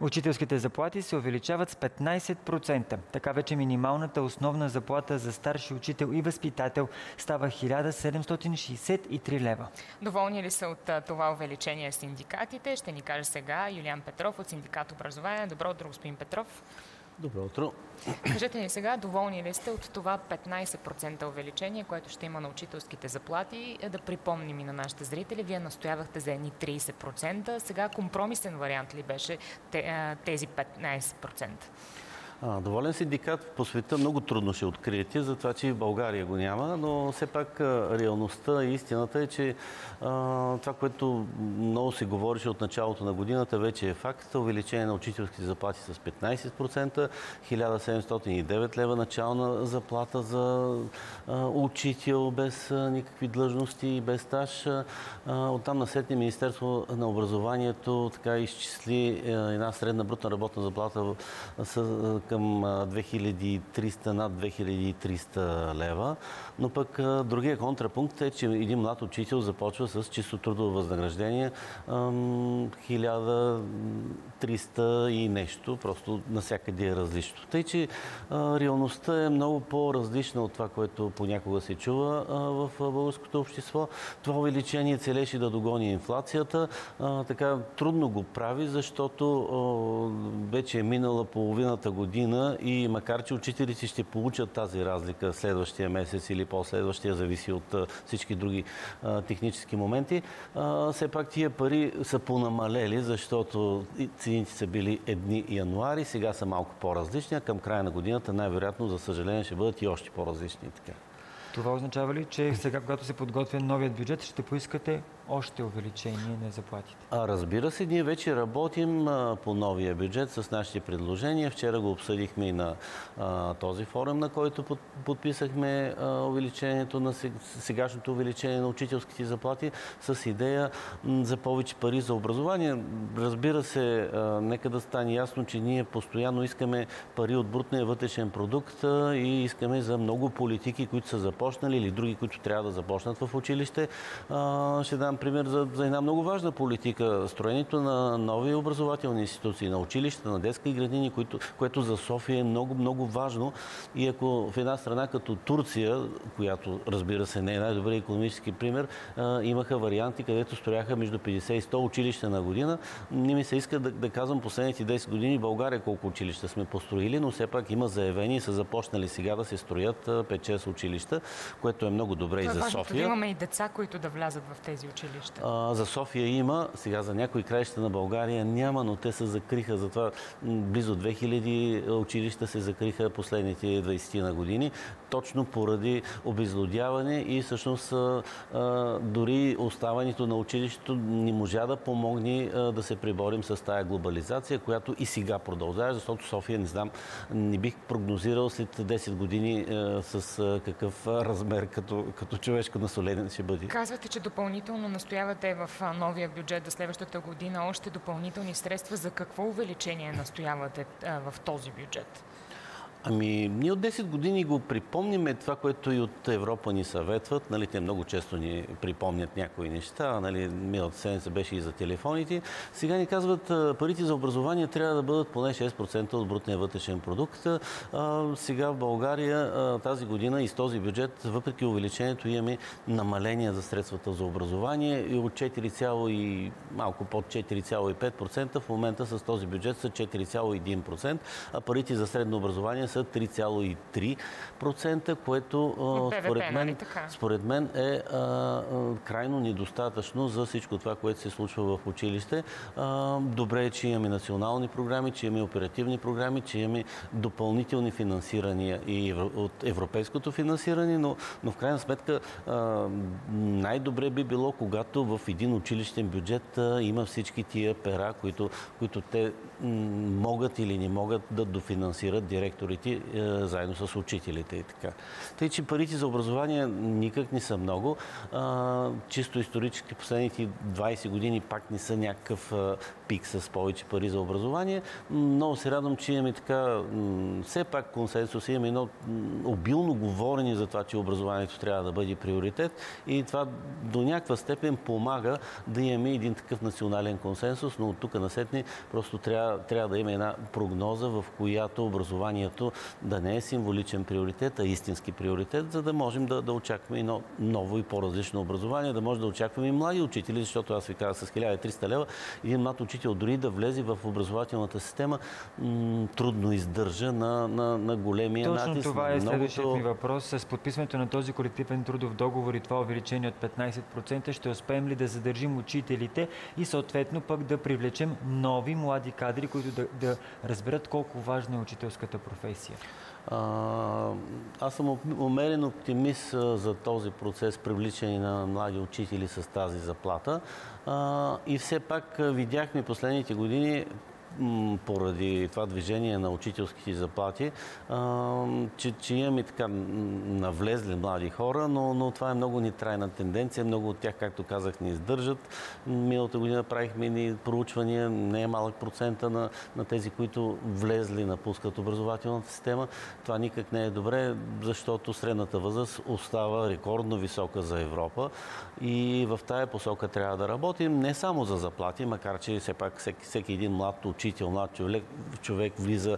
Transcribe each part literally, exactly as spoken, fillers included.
Учителските заплати се увеличават с петнайсет процента. Така вече минималната основна заплата за старши учител и възпитател става хиляда седемстотин шейсет и три лева. Доволни ли са от това увеличение синдикатите? Ще ни каже сега Юлиан Петров от Синдикат Образование. Добро утро, господин Петров. Добро утро. Кажете ни сега, доволни ли сте от това петнайсет процента увеличение, което ще има на учителските заплати? Да припомним и на нашите зрители, вие настоявахте за едни трийсет процента. Сега компромисен вариант ли беше тези петнайсет процента? А, доволен синдикат по света много трудно ще откриете, за това, че и в България го няма, но все пак реалността и истината е, че а, това, което много се говореше от началото на годината, вече е факт. Увеличение на учителските заплати с петнайсет процента, хиляда седемстотин и девет лева начална заплата за а, учител без а, никакви длъжности и без стаж. А, оттам насетне Министерство на образованието така изчисли а, една средна брутна работна заплата с към две хиляди и триста, над две хиляди и триста лева. Но пък другия контрапункт е, че един млад учител започва с чисто трудово възнаграждение хиляда триста и нещо. Просто насякъде е различно. Тъй, че а, реалността е много по-различна от това, което понякога се чува а, в българското общество. Това увеличение целеше да догони инфлацията. А, така трудно го прави, защото а, вече е минала половината година и макар, че учителите ще получат тази разлика следващия месец или по-следващия, зависи от а, всички други а, технически моменти, а, все пак тия пари са понамалели, защото цените са били едни януари, сега са малко по-различни, а към края на годината най-вероятно, за съжаление, ще бъдат и още по-различни. Така. Това означава ли, че сега, когато се подготвя новият бюджет, ще поискате още увеличение на заплатите? А, разбира се, ние вече работим а, по новия бюджет с нашите предложения. Вчера го обсъдихме и на а, този форум, на който под, подписахме а, увеличението на сегашното увеличение на учителските заплати с идея м, за повече пари за образование. Разбира се, а, нека да стане ясно, че ние постоянно искаме пари от брутния вътрешен продукт а, и искаме за много политики, които са започнали или други, които трябва да започнат в училище. А, ще дам пример за, за една много важна политика. Строенето на нови образователни институции, на училища, на детски градини, които, което за София е много, много важно. И ако в една страна като Турция, която разбира се не е най-добрият икономически пример, а, имаха варианти, където строяха между петдесет и сто училища на година. Не ми се иска да, да казвам последните десет години в България колко училища сме построили, но все пак има заявени и са започнали сега да се строят пет-шест училища, което е много добре това и за важно, София. Да имаме и деца, които да влязат в тези училища. А, за София има, сега за някои краища на България няма, но те се закриха. Затова близо две хиляди училища се закриха последните двайсет на години, точно поради обезлюдяване и всъщност а, дори оставането на училището не можа да помогне а, да се преборим с тая глобализация, която и сега продължава, защото София, не знам, не бих прогнозирал след десет години а, с а, какъв размер като, като човешко население ще бъде. Казвате, че допълнително настоявате в новия бюджет за следващата година още допълнителни средства. За какво увеличение настоявате в този бюджет? Ами, ние от десет години го припомниме това, което и от Европа ни съветват. Нали, те много често ни припомнят някои неща. Нали, миналата седмица беше и за телефоните. Сега ни казват, парите за образование трябва да бъдат поне шест процента от брутния вътрешен продукт. А, сега в България а, тази година и с този бюджет, въпреки увеличението, имаме намаление за средствата за образование и от четири, и малко под четири цяло и пет процента. В момента с този бюджет са четири цяло и един процент, а парите за средно образование са три цяло и три процента, което според мен, според мен е а, а, крайно недостатъчно за всичко това, което се случва в училище. А, добре е, че имаме национални програми, че имаме оперативни програми, че имаме допълнителни финансирания и от европейското финансиране, но, но в крайна сметка най-добре би било, когато в един училищен бюджет а, има всички тия пера, които, които те могат или не могат да дофинансират директорите бюджети заедно с учителите и така. Тъй, че парите за образование никак не са много. Чисто исторически последните двайсет години пак не са някакъв пик с повече пари за образование. Много се радвам, че имаме така все пак консенсус, имаме едно обилно говорене за това, че образованието трябва да бъде приоритет и това до някаква степен помага да имаме един такъв национален консенсус, но от тук насетне просто трябва, трябва да има една прогноза, в която образованието да не е символичен приоритет, а истински приоритет, за да можем да, да очакваме едно ново и по-различно образование, да може да очакваме и млади учители, защото аз ви казах с хиляда и триста лева, един млад учител дори да влезе в образователната система, трудно издържа на, на, на големия Точно натиск. това е многото... следващият ми въпрос. С подписването на този колективен трудов договор и това увеличение от петнайсет процента ще успеем ли да задържим учителите и съответно пък да привлечем нови млади кадри, които да, да разберат колко важна е учителската професия? Аз съм умерен оптимист за този процес привличане на млади учители с тази заплата. И все пак видяхме последните години, поради това движение на учителските заплати, че, че имаме така навлезли млади хора, но, но това е много нетрайна тенденция. Много от тях, както казах, не издържат. Миналата година правихме ни проучвания, не е малък процента на, на тези, които влезли, напускат образователната система. Това никак не е добре, защото средната възраст остава рекордно висока за Европа и в тая посока трябва да работим не само за заплати, макар че все пак всеки, всеки един млад учител, млад човек, човек влиза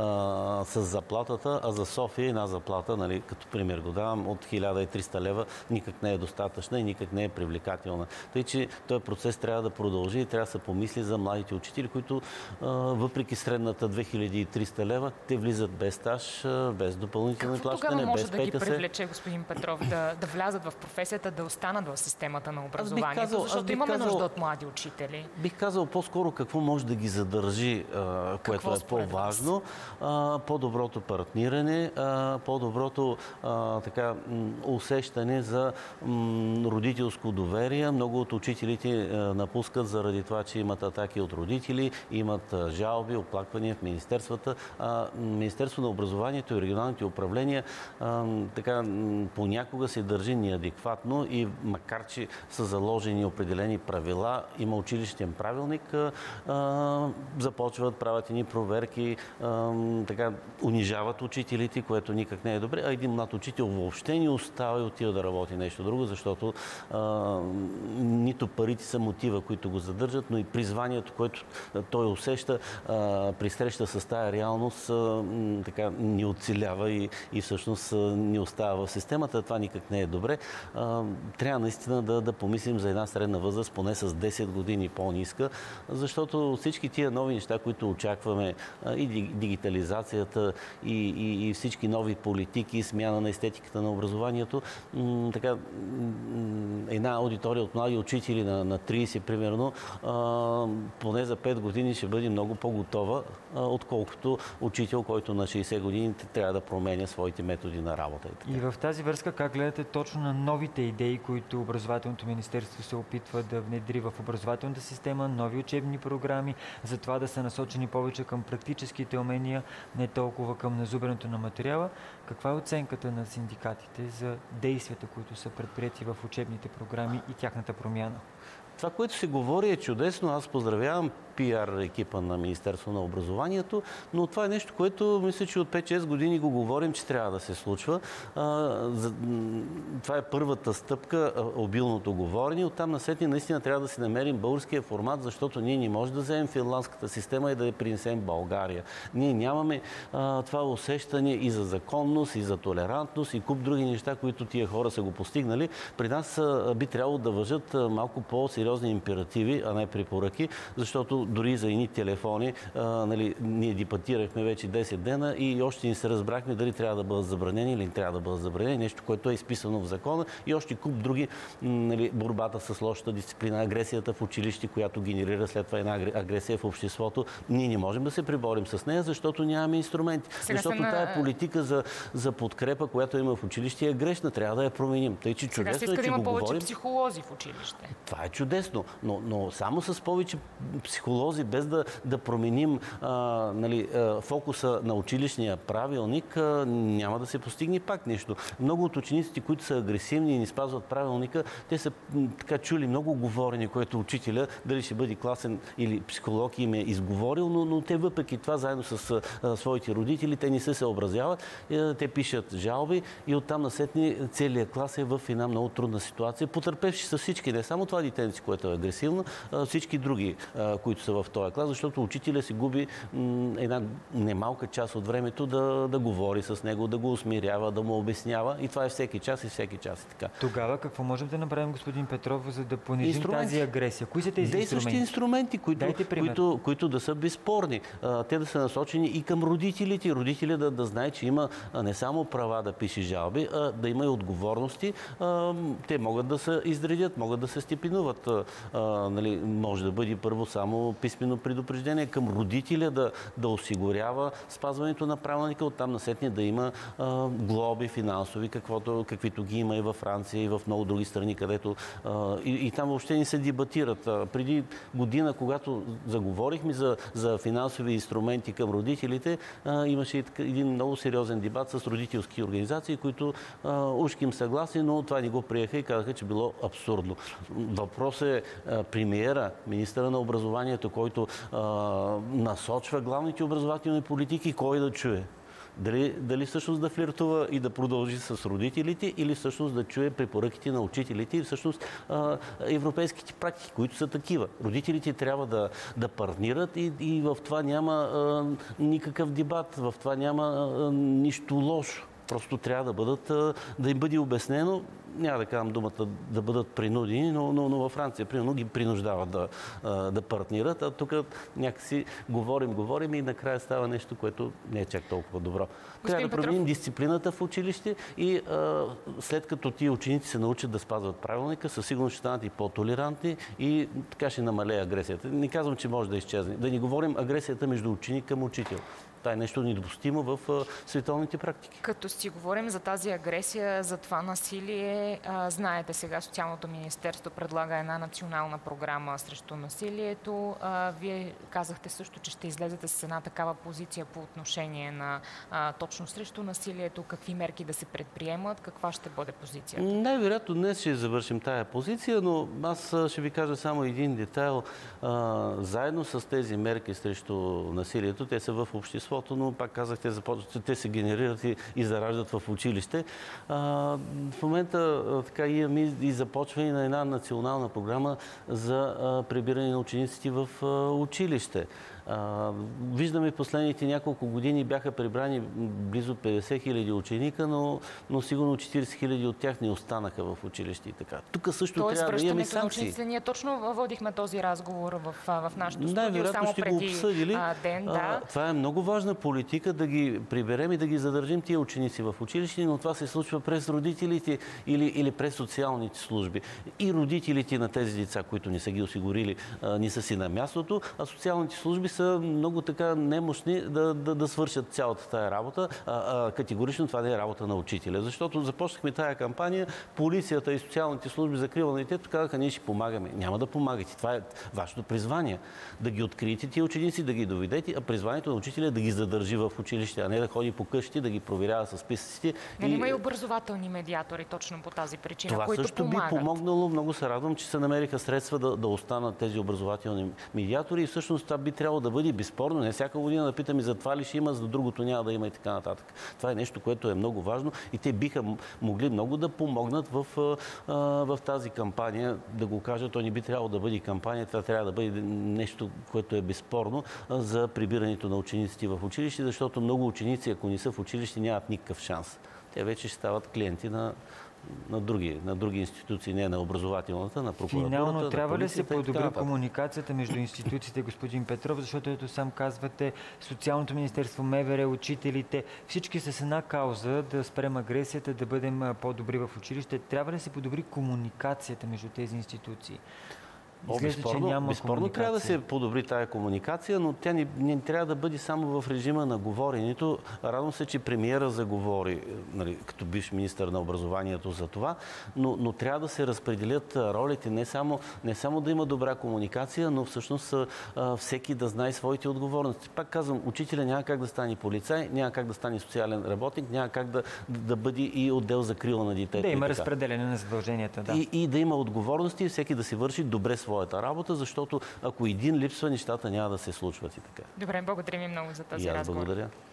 а, с заплатата, а за София една заплата, нали, като пример го давам, от хиляда и триста лева никак не е достатъчна и никак не е привлекателна. Тъй, че този процес трябва да продължи и трябва да се помисли за младите учители, които а, въпреки средната две хиляди и триста лева, те влизат без стаж, без допълнително плащане, без ПТС. Какво тогава може да ги привлече, господин Петров, да, да влязат в професията, да останат в системата на образованието? Казал, защото имаме казал, нужда от млади учители. Бих казал по-скоро какво може да ги задържи, а, което какво е по-важно. По-доброто партниране, по-доброто така усещане за м, родителско доверие. Много от учителите а, напускат заради това, че имат атаки от родители, имат а, жалби, оплаквания в министерствата. А, Министерство на образованието и регионалните управления а, така, м, понякога се държи неадекватно и макар че са заложени определени правила, има училищен правилник, а, а, започват, правят едни проверки, а, така, унижават учителите, което никак не е добре, а един млад учител въобще не остава и отива да работи нещо друго, защото а, нито парите са мотива, които го задържат, но и призванието, което той усеща а, при среща с тая реалност, а, така, не оцелява и, и всъщност не остава в системата. Това никак не е добре. А, трябва наистина да, да помислим за една средна възраст, поне с десет години по-ниска, защото всички тия нови неща, които очакваме, и дигитализацията, и, и, и всички нови политики, смяна на естетиката на образованието, така, една аудитория от млади учители на, на трийсет, примерно, а, поне за пет години ще бъде много по-готова, а, отколкото учител, който на шейсет години трябва да променя своите методи на работа. И, и в тази връзка, как гледате точно на новите идеи, които Образователното министерство се опитва да внедри в образователната система, нови учебни програми, за това да са насочени повече към практическите умения, не толкова към назубрането на материала? Каква е оценката на синдикатите за действията, които са предприяти в учебните програми и тяхната промяна? Това, което се говори, е чудесно. Аз поздравявам пиар екипа на Министерство на образованието, но това е нещо, което мисля, че от пет-шест години го говорим, че трябва да се случва. Това е първата стъпка, обилното говорене. Оттам насетне наистина трябва да си намерим българския формат, защото ние не можем да вземем финландската система и да я принесем в България. Ние нямаме това усещане и за законност, и за толерантност, и куп други неща, които тия хора са го постигнали. При нас би трябвало да важат малко по-сериозни императиви, а не препоръки, защото дори за едни телефони, а, нали, ние дебатирахме вече десет дена и още не се разбрахме дали трябва да бъдат забранени или не трябва да бъдат забранени. Нещо, което е изписано в закона и още куп други, нали, борбата с лошата дисциплина, агресията в училище, която генерира след това една агресия в обществото. Ние не можем да се приборим с нея, защото нямаме инструменти. Сега защото на... тая политика за, за подкрепа, която има в училище, е грешна. Трябва да я променим. Тъй, че сега се иска да има повече говорим... психолози в училище. Това е чудесно. чудесно, но, но само с повече психолози, без да, да променим а, нали, а, фокуса на училищния правилник, а, няма да се постигне пак нещо. Много от учениците, които са агресивни и не спазват правилника, те са така чули много говорени, което учителя, дали ще бъде класен или психолог им е изговорил, но, но те въпреки това, заедно с а, своите родители, те не се съобразяват, а, те пишат жалби и оттам насетне целият клас е в една много трудна ситуация, потърпевши са всички, не само това детенце, което е агресивно, а всички други, а, които са в този клас, защото учителя си губи м, една немалка част от времето да, да говори с него, да го усмирява, да му обяснява и това е всеки час и всеки час и така. Тогава какво можем да направим, господин Петров, за да понижим тази агресия? Кои са тези действащи инструменти, които, които, които да са безспорни. А, те да са насочени и към родителите. Родителя да, да знае, че има не само права да пише жалби, а да има и отговорности. А, те могат да се изредят, могат да се степенуват. А, нали, може да бъде първо само писмено предупреждение към родителя да, да осигурява спазването на правилника, оттам насетне да има а, глоби финансови, каквото, каквито ги има и във Франция, и в много други страни, където а, и, и там въобще не се дебатират. А, преди година, когато заговорихме за, за финансови инструменти към родителите, а, имаше един много сериозен дебат с родителски организации, които а, ушки им съгласи, но това не го приеха и казаха, че било абсурдно. Въпросът е а, премиера, министъра на образованието, който а, насочва главните образователни политики, кой да чуе. Дали, дали всъщност да флиртува и да продължи с родителите или всъщност да чуе препоръките на учителите и всъщност а, европейските практики, които са такива. Родителите трябва да, да партнират и, и в това няма а, никакъв дебат, в това няма а, нищо лошо. Просто трябва да бъдат, да им бъде обяснено, няма да казвам думата да бъдат принудени, но, но, но във Франция, примерно, ги принуждават да, да партнират, а тук някакси говорим, говорим и накрая става нещо, което не е чак толкова добро. Трябва да променим дисциплината в училище и а, след като тия ученици се научат да спазват правилника, със сигурност ще станат и по-толерантни и така ще намалее агресията. Не казвам, че може да изчезне. Да не говорим агресията между ученик към учител. Това е нещо недопустимо в а, световните практики. Като си говорим за тази агресия, за това насилие, а, знаете сега Социалното министерство предлага една национална програма срещу насилието. А, вие казахте също, че ще излезете с една такава позиция по отношение на а, точно срещу насилието. Какви мерки да се предприемат? Каква ще бъде позицията? Най-вероятно днес ще завършим тая позиция, но аз ще ви кажа само един детайл. А, заедно с тези мерки срещу насилието, те са в обществото, но пак казах, те, започват, те се генерират и, и зараждат в училище. А, в момента така имаме и започване на една национална програма за а, прибиране на учениците в а, училище. А, виждаме последните няколко години бяха прибрани близо петдесет хиляди ученика, но, но сигурно четиридесет хиляди от тях не останаха в училище и така. Тук също Тоест, трябва да имаме санкции. Учениците, ние точно водихме този разговор в, в нашото студио, най-вероятно само ще преди го обсъдили. А, ден. Да. А, това е много важна политика да ги приберем и да ги задържим тия ученици в училище, но това се случва през родителите или, или през социалните служби. И родителите на тези деца, които не са ги осигурили, а, не са си на мястото, а социалните служби са много така немощни да, да, да свършат цялата тая работа. А, а, категорично това не е работа на учителя. Защото започнахме тая кампания, полицията и социалните служби закрива на детето, казаха, ние ще помагаме. Няма да помагате. Това е вашето призвание. Да ги откриете тия ученици, да ги доведете, а призванието на учителя е да ги задържи в училище, а не да ходи по къщи, да ги проверява с списъците. Не, и... има и образователни медиатори точно по тази причина, това които също помагат. Би помогнало. Много се радвам, че се намериха средства да, да останат тези образователни медиатори и всъщност това би трябвало да бъде безспорно. Не всяка година да питаме за това ли ще има, за другото няма да има и така нататък. Това е нещо, което е много важно и те биха могли много да помогнат в, в тази кампания. Да го кажа, то не би трябвало да бъде кампания, това трябва да бъде нещо, което е безспорно за прибирането на учениците в училище, защото много ученици, ако не са в училище, нямат никакъв шанс. Те вече ще стават клиенти на на други, на други институции, не на образователната, на прокуратурата. Финално трябва ли се подобри комуникацията между институциите, господин Петров, защото ето сам казвате, Социалното министерство, МВР, учителите, всички с една кауза да спрем агресията, да бъдем по-добри в училище. Трябва ли да се подобри комуникацията между тези институции? О, Изглежда, че безспорно, няма безспорно трябва да комуникация. се подобри тая комуникация, но тя не, не трябва да бъде само в режима на говоренето. Радвам се, че премиера заговори, нали, като бивш министър на образованието за това, но, но трябва да се разпределят ролите, не само, не само да има добра комуникация, но всъщност а, всеки да знае своите отговорности. Пак казвам, учителя няма как да стане полицай, няма как да стане социален работник, няма как да, да бъде и отдел за крила на детето. Да има разпределение на задълженията, да. И, и да има отговорности, всеки да си върши добре своята работа, защото ако един липсва, нещата няма да се случват и така. Добре, благодарим ви много за този И аз разговор. благодаря.